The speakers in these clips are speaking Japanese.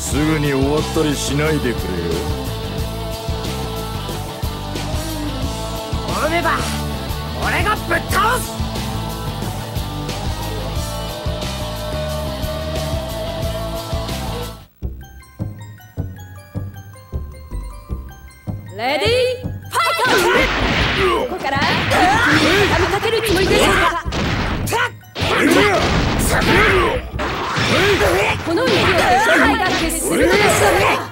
すぐに終わったりしないでくれよ。 滅べば俺がぶっ倒す。 レディーファイト。ここから畳みかけるつもりでしょうか。この2秒で勝敗が決するのでしょうか。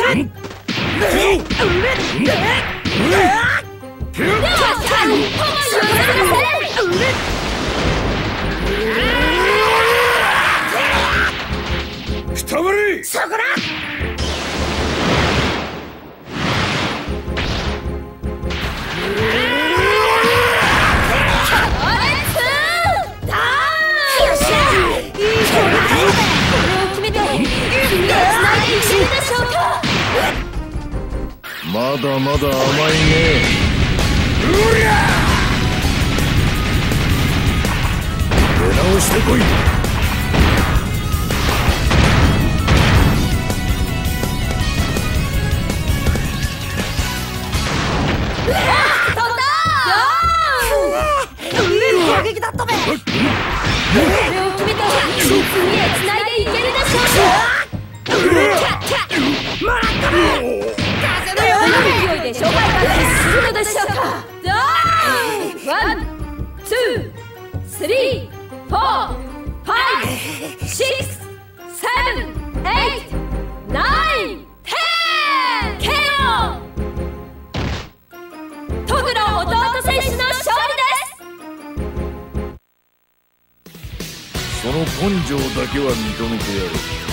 くたばれ。 そこだ。 まだまだ甘いね。うりゃ出直してこい。 攻撃だったべ。 これを決めて次へつないでいけるでしょうか。 もらったべ。 勢いで勝敗が決するのでしょうか。ワン、ツー、スリー、フォー、ファイブ、シックス、セブン、エイト、ナイン、テン。KO。戸愚呂弟選手の勝利です。 その根性だけは認めてやる。